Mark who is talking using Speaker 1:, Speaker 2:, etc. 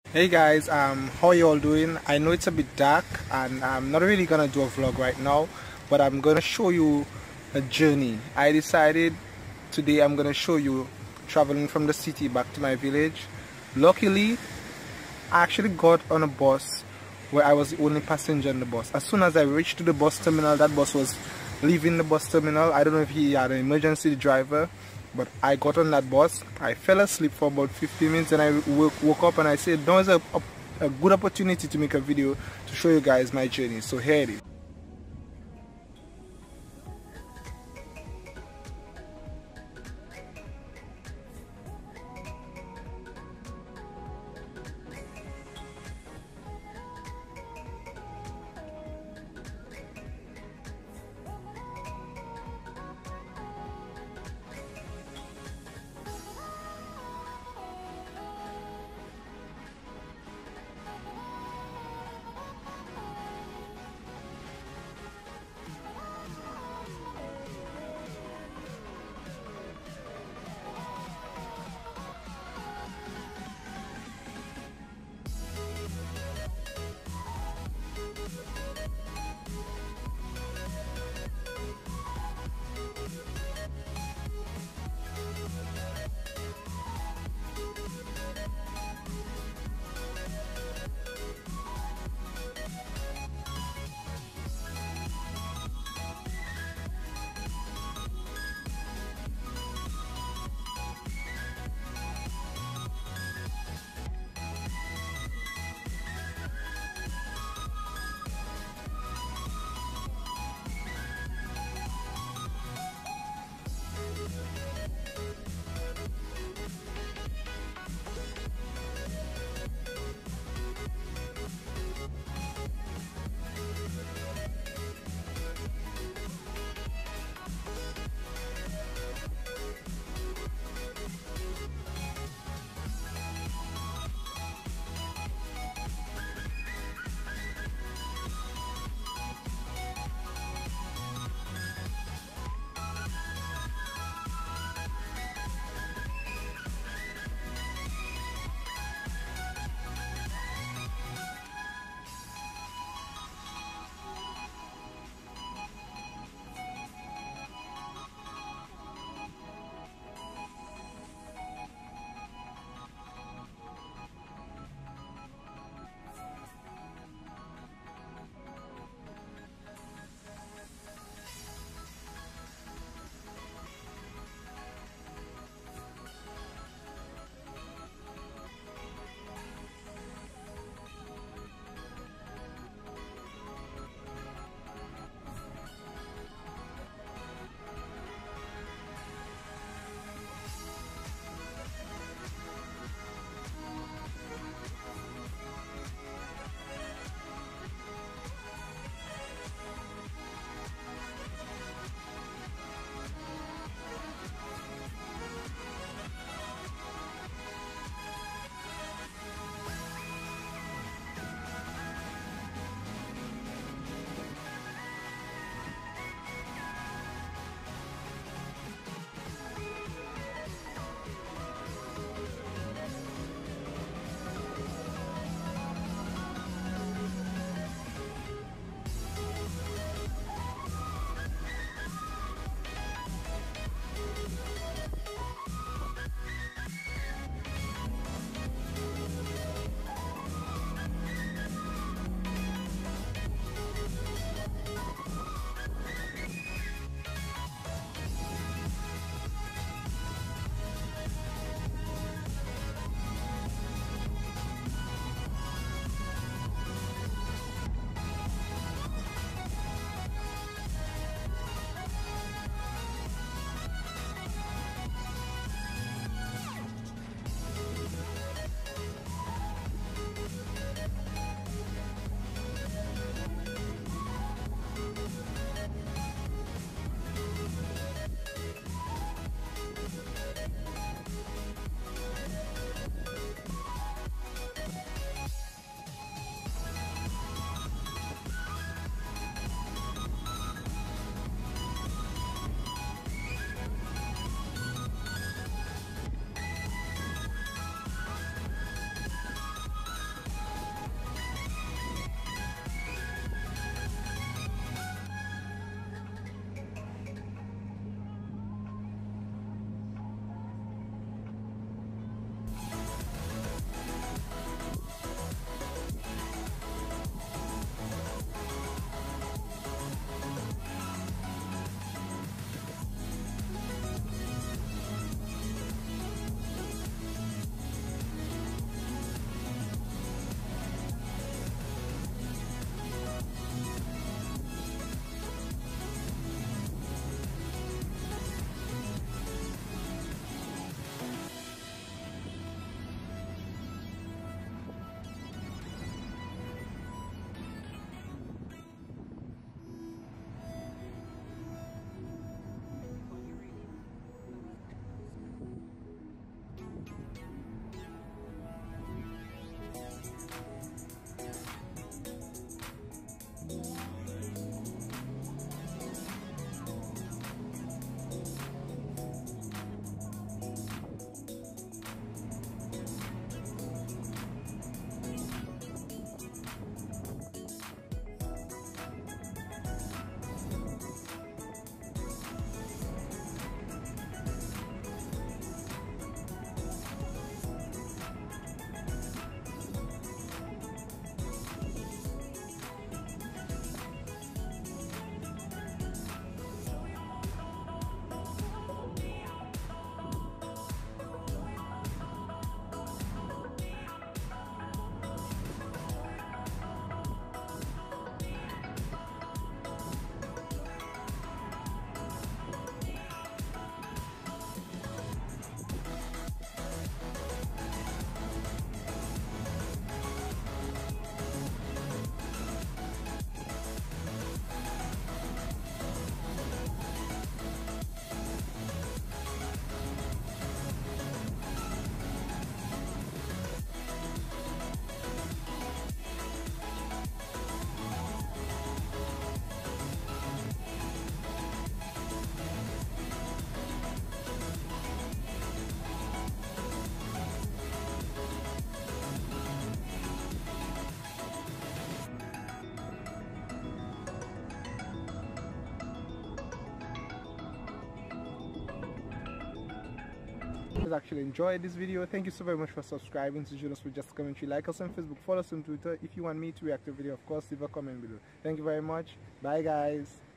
Speaker 1: Hey guys, how you all doing? I know it's a bit dark and I'm not really gonna do a vlog right now, but I'm gonna show you a journey. I decided today I'm gonna show you traveling from the city back to my village. Luckily, I actually got on a bus where I was the only passenger on the bus. As soon as I reached to the bus terminal, that bus was leaving the bus terminal. I don't know if he had an emergency driver, but I got on that bus. I fell asleep for about 15 minutes and I woke up and I said, now is a good opportunity to make a video to show you guys my journey. So here it is. guys actually enjoyed this video. Thank you so very much for subscribing to Junosuede Just Commentary. Like us on Facebook, follow us on Twitter. If you want me to react to a video, of course, leave a comment below. Thank you very much. Bye guys.